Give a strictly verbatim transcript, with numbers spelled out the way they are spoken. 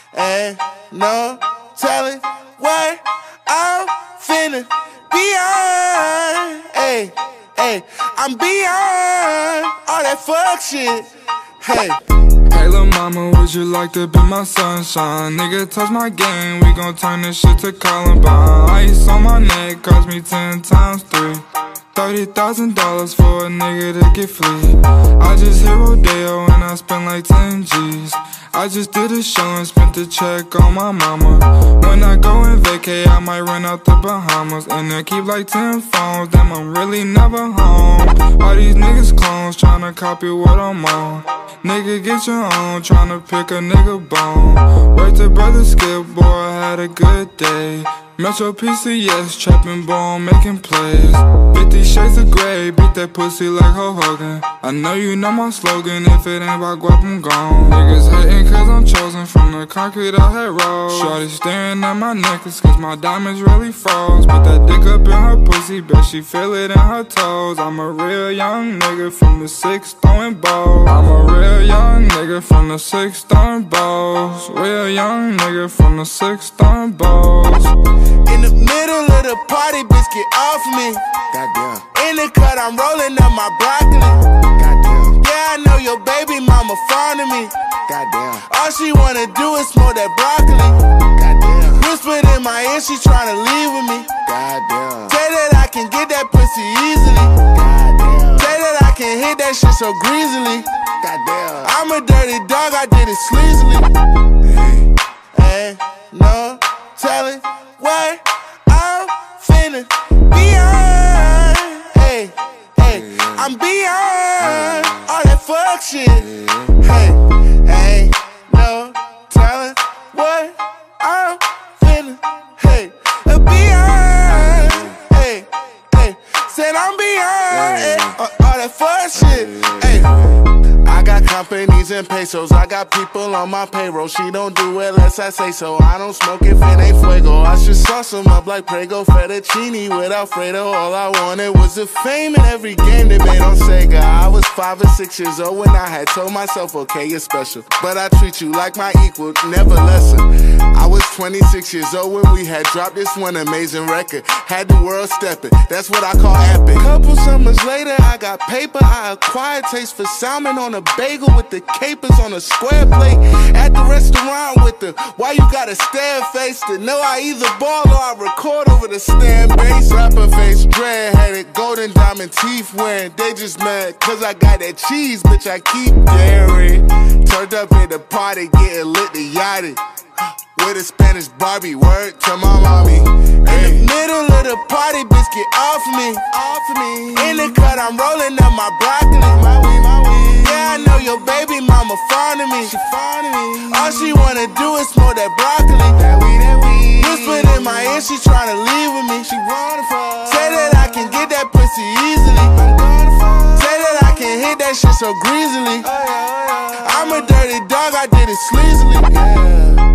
Ain't no telling what I'm finna beyond. Hey, hey, I'm beyond all that fuck shit. Hey. Hey lil' mama, would you like to be my sunshine? Nigga, touch my game, we gon' turn this shit to Columbine. Ice on my neck cost me ten times three. Thirty thousand dollars for a nigga to get free. I just hit Rodéo and I spent like ten G's. I just did a show and spent the check on my mama. When I go and vacay, I might run out the Bahamas. And I keep like ten phones, damn I'm really never home. All these niggas clones tryna copy what I'm on. Nigga get your own, tryna pick a nigga bone. Wait till brother Skip, boy I had a good day. Metro P C S, trappin' ball, making plays. Fifty shades of grey, beat that pussy like Hulk Hogan. I know you know my slogan, if it ain't about guap, I'm gone. Niggas hatin' cause I'm chosen from the concrete I had rolled. Shorty staring at my necklace cause my diamonds really froze. Put that dick up in her pussy, bet she feel it in her toes. I'm a real young nigga from the six throwing balls. I'm a real young nigga from the six throwing balls. Real young nigga from the six throwing balls. In the middle of the party, bitch, get off me. Goddamn. In the cut, I'm rolling up my broccoli. Goddamn. Yeah, I know your baby mama fond of me. Goddamn. All she wanna do is smoke that broccoli. Goddamn. Whispered in my ear, she tryna leave with me. Goddamn. Say that I can get that pussy easily. Goddamn. Say that I can hit that shit so greasily. Goddamn. I'm a dirty dog, I did it sleazily. Hey, ain't no telling what I'm finna beyond. Hey, hey, I'm beyond all that fuck shit. Hey, ain't no telling what I'm finna. Hey, beyond. Hey, hey, said I'm beyond hey, all that fuck shit. Hey. I got companies and pesos, I got people on my payroll. She don't do it unless I say so. I don't smoke if it ain't fuego. I should sauce them up like Prego fettuccine with Alfredo. All I wanted was the fame in every game they made on Sega. I was five or six years old when I had told myself, okay, you're special, but I treat you like my equal, never lesser. I was twenty-six years old when we had dropped this one amazing record. Had the world stepping, that's what I call epic. Couple summers later, I got paper. I acquired taste for salmon on a bagel with the capers on a square plate. At the restaurant with the why you got a stare face to know I either ball or I record over the stand bass. Rapper face, dread headed, golden diamond teeth wearing. They just mad cause I got that cheese, bitch I keep daring. Turned up at the party, getting lit to Yachty. With a Spanish Barbie, word to my mommy. In the middle of the party, bitch get off me. Off me. In the cut, I'm rolling up my broccoli. My weed, my weed. Yeah, I know your baby mama fond of me. She fond of me. All she wanna do is smoke that broccoli. That weed, that weed. Whispered in my ear, she tryna leave with me. She wanna fuck. Say that I can get that pussy easily. I'm gonna fuck. Say that I can hit that shit so greasily. Oh, yeah, oh, yeah. I'm a dirty dog, I did it sleazily. Yeah.